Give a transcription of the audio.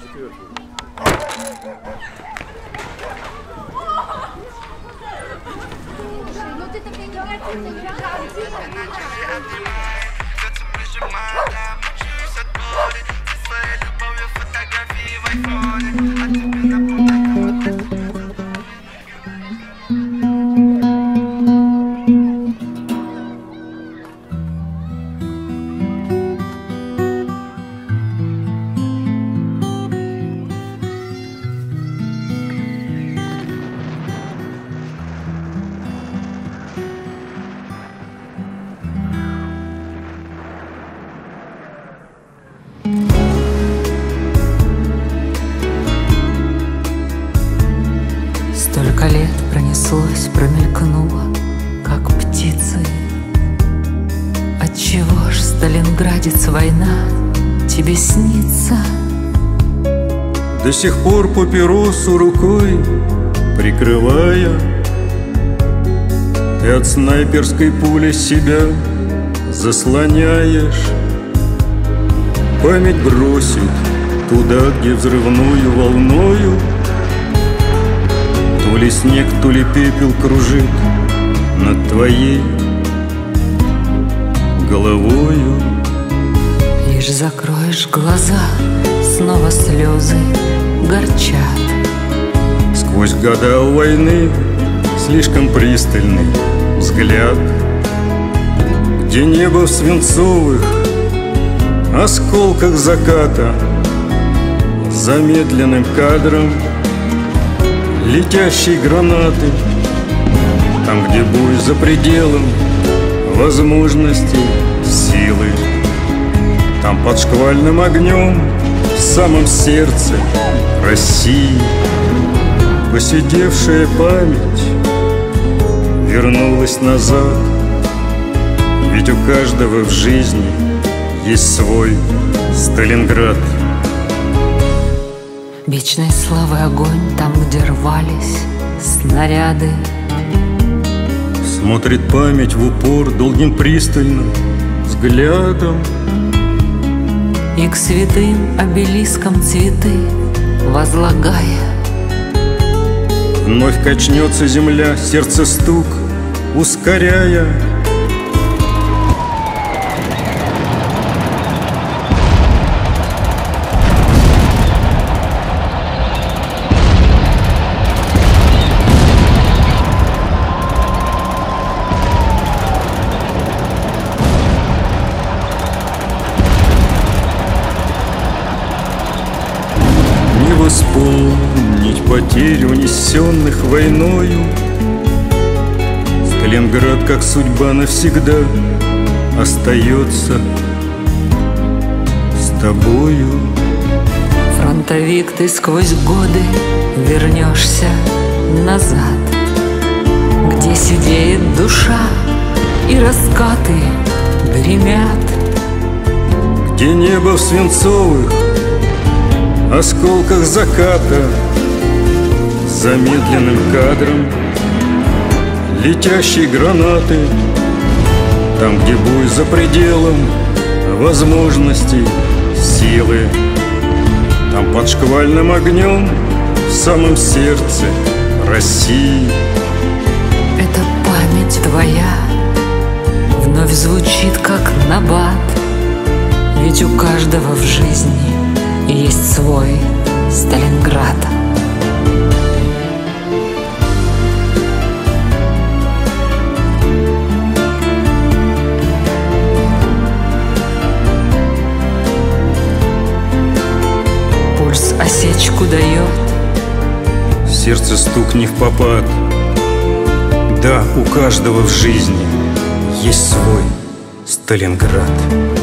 Столько лет пронеслось, промелькнуло, как птицы. Отчего ж, сталинградец, война тебе снится? До сих пор папиросу рукой прикрывая, ты от снайперской пули себя заслоняешь. Память бросит туда, где взрывную волною то ли снег, то ли пепел кружит над твоей головою. Лишь закроешь глаза, снова слезы горчат. Сквозь года войны слишком пристальный взгляд, где небо в свинцовых осколках заката замедленным кадром летящие гранаты. Там, где бой за пределом возможностей, силы, там под шквальным огнем в самом сердце России поседевшая память вернулась назад. Ведь у каждого в жизни есть свой Сталинград. Вечной славы огонь там, где рвались снаряды. Смотрит память в упор долгим пристальным взглядом, и к святым обелискам цветы возлагая. Вновь качнется земля, сердце стук ускоряя. Вспомнить потери, унесенных войною. Сталинград, как судьба, навсегда остается с тобою. Фронтовик, ты сквозь годы вернешься назад, где сидеет душа и раскаты гремят, где небо в свинцовых осколках заката замедленным кадром летящие гранаты. Там, где бой за пределом возможностей, силы, там под шквальным огнем в самом сердце России. Эта память твоя вновь звучит, как набат. Ведь у каждого в жизни есть свой Сталинград. Пульс осечку дает, сердце стук не впопад. Да, у каждого в жизни есть свой Сталинград.